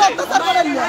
অত্যাচার করেন না।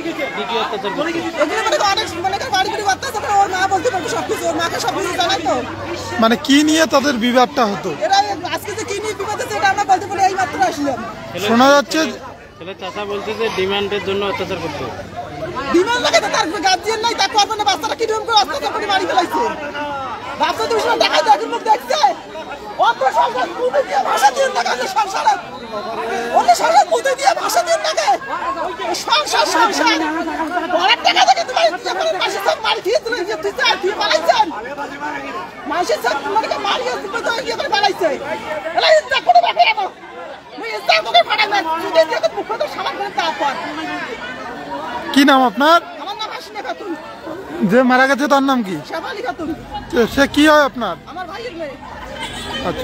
ওর মা বলতে পারবে সবকিছু, ওর মাকে সবকিছু জানাই তো। মানে কি নিয়ে তাদের বিবাদটা হতো? এরা আজকে যে কি নিয়ে বিবাদ হচ্ছে এটা আমরা বলতে পারি, এই মাত্র আসলাম। শোনা যাচ্ছে চাচা বলছে যে ডিমান্ডের জন্য অত্যাচার করতে। ডিমান্ড লাগে তো, তার গার্জিয়ান নাই, তা করবে না। বাচ্চারা কি রকম করে অত্যাচার করে মারি ফেলাইছে। বাচ্চা তো সব দেখাই দেখুন, মুখ দেখছে অত সংসার পুঁতে দিয়ে ভাষা দিয়ে দেখাচ্ছে সংসারে। ওদের সংসার পুঁতে দিয়ে ভাষা দিয়ে দেখে সংসার সংসার অনেক টাকা থেকে তোমার মাসের সব মারি খেয়ে তুলে তুই তো আর দিয়ে পালাইছেন। মাসের সব তোমাকে মারিয়ে তুমি তো ইয়ে করে পালাইছে। এলা ইচ্ছা করে ব্যাপার এমন ইচ্ছা করে ফাটা না, তুই দিয়ে তো মুখ তো সামান করে তারপর। কি নাম আপনার? আমার নাম হাসিনা খাতুন। যে মারা গেছে তার নাম কি? শেফালি খাতুন। সে কি হয় আপনার? আমার ভাইয়ের মেয়ে। আচ্ছা।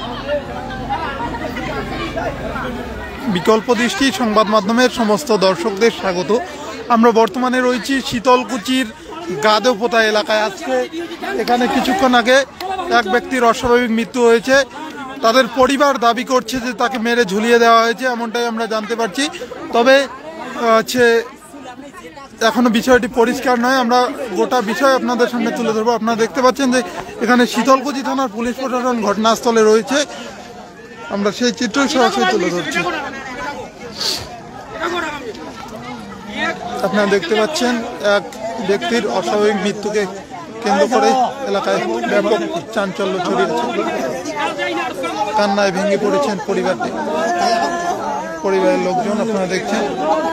বিকল্প দৃষ্টি সংবাদ মাধ্যমের সমস্ত দর্শকদের স্বাগত। আমরা বর্তমানে রয়েছি শীতলকুচির গাদেপোতা এলাকায়। আজকে এখানে কিছুক্ষণ আগে এক ব্যক্তির অস্বাভাবিক মৃত্যু হয়েছে। তাদের পরিবার দাবি করছে যে তাকে মেরে ঝুলিয়ে দেওয়া হয়েছে, এমনটাই আমরা জানতে পারছি। তবে হচ্ছে এখনো বিষয়টি পরিষ্কার নয়। আমরা গোটা বিষয় আপনাদের সামনে তুলে ধরবো। আপনারা দেখতে পাচ্ছেন যে এখানে শীতলকুচি থানার পুলিশ প্রশাসন ঘটনাস্থলে রয়েছে। আমরা সেই চিত্রই সরাসরি তুলে ধরছি। আপনারা দেখতে পাচ্ছেন এক ব্যক্তির অস্বাভাবিক মৃত্যুকে কেন্দ্র করে এলাকায় ব্যাপক চাঞ্চল্য ছড়িয়েছে। কান্নায় ভেঙে পড়েছেন পরিবারের লোকজন। আপনারা দেখছেন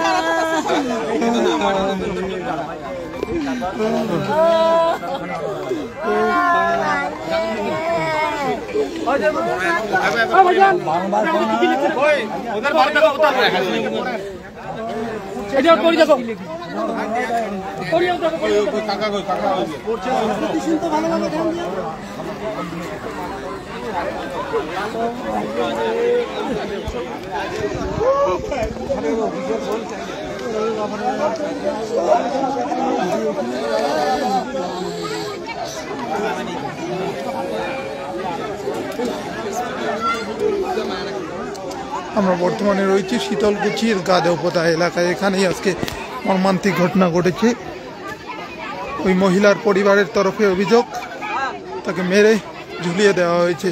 আমরা বর্তমানে রয়েছি শীতলকুচির গাদেপোতা এলাকায়। এখানেই আজকে মর্মান্তিক ঘটনা ঘটেছে। ওই মহিলার পরিবারের তরফে অভিযোগ তাকে মেরে ঝুলিয়ে দেওয়া হয়েছে।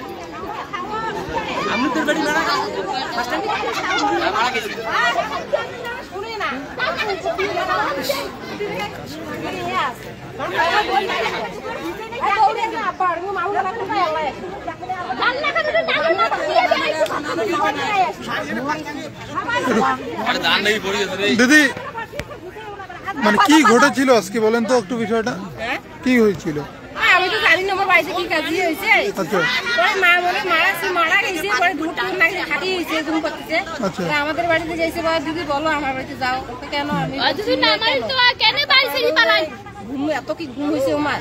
দিদি, মানে কি ঘটেছিল আজকে বলেন তো একটু বিষয়টা, কি হয়েছিল? আমি তো জানি না আমার বাড়িতে কি কাজ হয়েছে। আচ্ছা। মা বলে মারা গেছে, পরে দুধ নাকি খাটিয়ে গেছে, ঘুম করতেছে। আচ্ছা। আমাদের বাড়িতে গেছে, দিদি বলো আমার বাড়িতে যাও। কেন আমি ঘুম এত কি ঘুম হয়েছে আমার।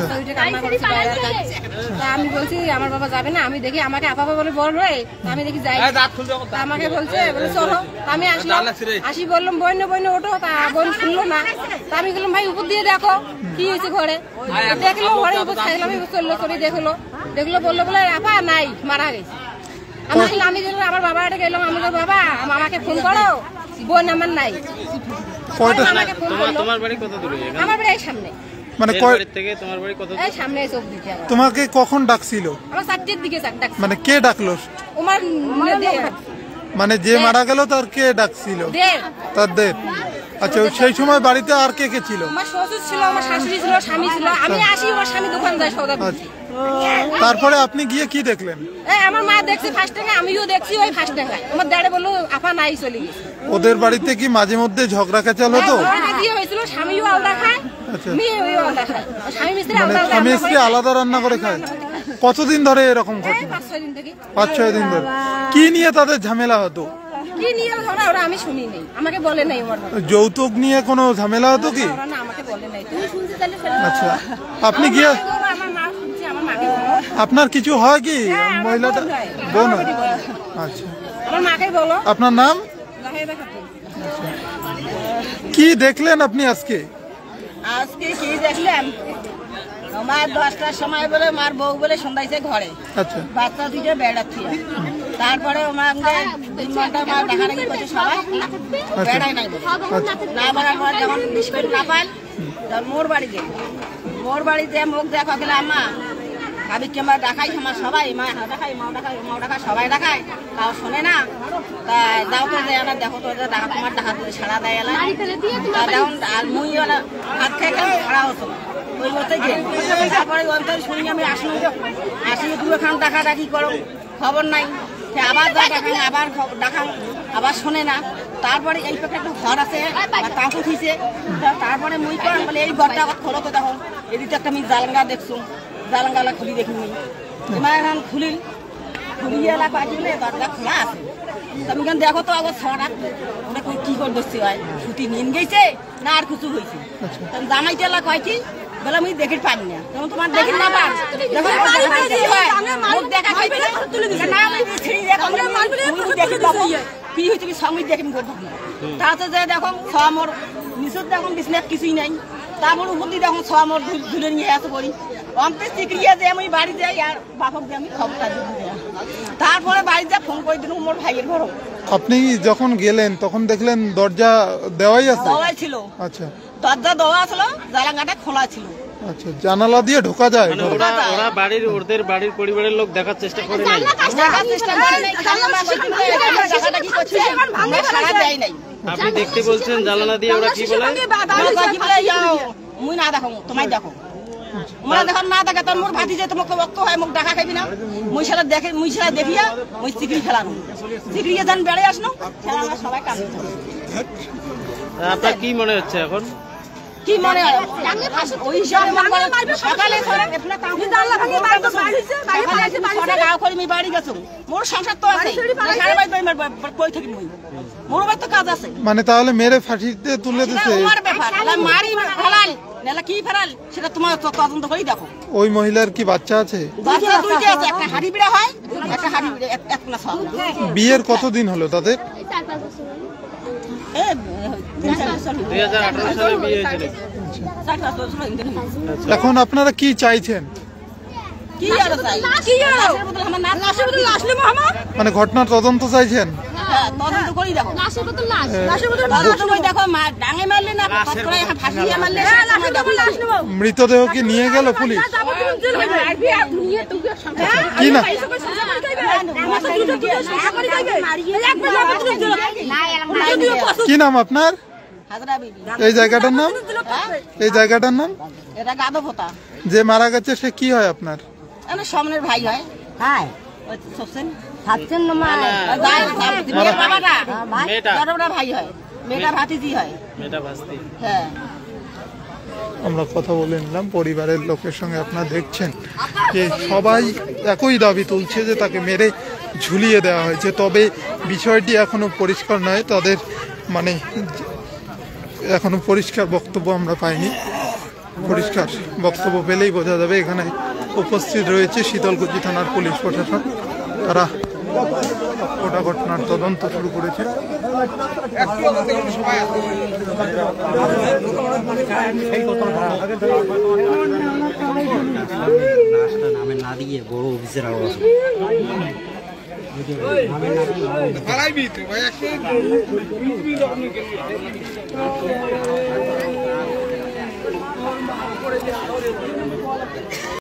আমি বলছি আমার বাবা যাবে না, আমি দেখি আমাকে আপা বলে বড় হয়ে আমি দেখি যাই। আমাকে বলছে চলো, আমি আসলাম, আসি বললাম বইনে ওঠো, তা বোন শুনলো না। তা আমি বললাম ভাই উপর দিয়ে দেখো কি হয়েছে ঘরে। দেখলো ঘরে উপর থাকলাম, চললো করে দেখলো বললো বলে আপা নাই, মারা গেছে। আমি গেলাম আমার বাবা গেলাম, আমি বললাম বাবা আমাকে ফোন করো, বোন আমার নাই। তোমাকে কখন ডাকছিল? মানে কে ডাকলো? মানে যে মারা গেল তার কে ডাকছিল? তার দেব। আচ্ছা, সেই সময় বাড়িতে আর কে কে ছিল? আমার শ্বশুর ছিল, আমার শাশুড়ি ছিল, স্বামী ছিল। আমি আসি, আমার স্বামী দোকান যায় সৌদা। তারপরে আপনি গিয়ে কি দেখলেন? আমার মা দেখছি ফার্স্ট টাকা, আমিও দেখছি ওই ফার্স্ট টাকা। আমার দাঁড়ে বললো আপা নাই, চলে গেছে। ওদের বাড়িতে কি মাঝে মধ্যে ঝগড়া কাচাল হতো? হয়েছিল, স্বামীও আলাদা খায়, মেয়েও আলাদা খায়। স্বামী স্ত্রী আলাদা রান্না করে খায়। কতদিন ধরে এরকম ঘটনা? 5-6 দিন থেকে। 5-6 দিন ধরে। কি নিয়ে তাদের ঝামেলা হতো? কি নিয়ে ঝগড়া ওরা আমি শুনি নাই, আমাকে বলে নাই। যৌতুক নিয়ে কোনো ঝামেলা হতো কি? না, আমাকে বলে নাই। তুমি শুনতে চাইলে আচ্ছা, আপনি গিয়ে আপনার কিছু হয় কি? মহিলাটা বোন। আচ্ছা, আমার মাকে বলো। আপনার নাম? কি দেখলেন আপনি আজকে? কি দেখলাম, আমার 10টার সময় বলে মার বউ বলে সন্ধ্যাইছে ঘরে, আচ্ছা বাচ্চা দুটো বেড়াচ্ছি। তারপরে আমাকে 2 ঘন্টা মা ডাকাডাকি করছে সবাই, বেড়াই নাই বলে না বলার পর যখন বিস্কুট না পাই তখন মোর বাড়িতে মুখ দেখা গেলে আম্মা ভাবি কি আমার ডাকাই আমার সবাই মা ডাকাই মাও ডাকাই সবাই ডাকায়, তাও শোনে না। তা দাও তো দেয় না, দেখো তো ডাকা তোমার ডাকা সারা দেয় এলা দেখুন। আর মুই হাত খেয়ে খাড়া হতো ওই মতো গেল। তারপরে অন্তর শুনি আমি আসি 2 ডাকাডাকি করো, খবর নাই। সে আবার যা ডাকান আবার ডাকান আবার শোনে না। তারপরে এই পেটে একটা ঘর আছে তাঁকু থিছে, তারপরে মুই করেন বলে এই ঘরটা আবার খোলো তো। তখন এদিকে একটা আমি জালঙ্গা দেখছো, জালঙ্গালা খুলি দেখি মুই এবার এখন খুলিয়ে এলা পাখি বলে দরজা খোলা আছে। তুমি কেন দেখো তো আবার ছড়া ওটা কি করে বসতে হয়, ছুটি নিন গেছে না আর কিছু হয়েছে। জামাইতে এলা কয় কি বলে আমি দেখি পারি না, যেমন তোমার দেখি না পার দেখা কি হয়েছে কি সঙ্গে দেখি করবো। তাতে যে দেখো মোর নিচুর দেখুন বিছনাথ কিছুই নাই, তারপর উপর দিয়ে দেখুন মোর ধুলে নিয়ে আসতে করি অম্পে চিকড়িয়ে যে আমি বাড়ি যাই আর বাপক দিয়ে আমি খবরটা দিয়ে তারপরে বাড়িতে ফোন করে দিন মোর ভাইয়ের ঘর। আপনি যখন গেলেন তখন দেখলেন দরজা দেওয়াই আছে? দেওয়াই ছিল। আচ্ছা দরজা দেওয়া ছিল, জানালাটা খোলা ছিল। আচ্ছা জানালা দিয়ে ঢোকা যায়? মানে ওরা ওদের বাড়ির পরিবারের লোক দেখার চেষ্টা করে নাই? আপনি দেখতে বলছেন জানালা দিয়ে ওরা কি বলে? মুই না দেখো তোমায় দেখো মোরা দেখো না দেখে তোর মোর ভাতি যে তোমাকে রক্ত হয় মুখ দেখা খাইবি না। মুই সেটা দেখিয়া মুই চিকড়ি ফেলানো, চিকড়িয়ে যান বেড়ে আসনো খেলা সবাই কাজ। আপনার কি মনে হচ্ছে এখন? কি মনে হয় ওই হিসাবে সকালে বাড়ি গেছো মোর সংসার তো আছে, কই থাকি মোর বাড়ি তো কাজ আছে। মানে তাহলে মেরে ফাঁসিতে তুলে দিছে? মারি ফেলাল নাহলে কি ফেলাল সেটা তোমার তদন্ত করেই দেখো। ওই মহিলার কি বাচ্চা আছে? বাচ্চা 2টা আছে, একটা হাড়ি বিড়া হয়, একটা হাড়ি বিড়া এক না সব। বিয়ের কতদিন হলো তাদের? 2018 সালে বিয়ে হয়েছিল। এখন আপনারা কি চাইছেন? কি আর চাই মানে ঘটনার তদন্ত চাইছেন? তদন্ত করেই দেখো। দেখো ডাঙে মারলে না ফাঁসিয়ে মারলে মৃতদেহ কি নিয়ে গেল পুলিশ? কি না কি নাম আপনার? এই জায়গাটার নাম? এই জায়গাটার নাম? এটা গাদোপোতা। যে মারা গেছে সে কি হয় আপনার? সামনের ভাই হয়। হ্যাঁ ভাই হয়, মেয়েটা ভাতিজি হয়। হ্যাঁ আমরা কথা বলে নিলাম পরিবারের লোকের সঙ্গে। আপনারা দেখছেন যে সবাই একই দাবি তুলছে যে তাকে মেরে ঝুলিয়ে দেওয়া হয়েছে, তবে বিষয়টি এখনো পরিষ্কার নয়। তাদের মানে এখনো পরিষ্কার বক্তব্য আমরা পাইনি। পরিষ্কার বক্তব্য পেলেই বোঝা যাবে। এখানে উপস্থিত রয়েছে শীতলকুচি থানার পুলিশ প্রশাসন, তারা গোটা ঘটনার তদন্ত শুরু করেছে। নামে না দিয়ে বড় অফিসের আরো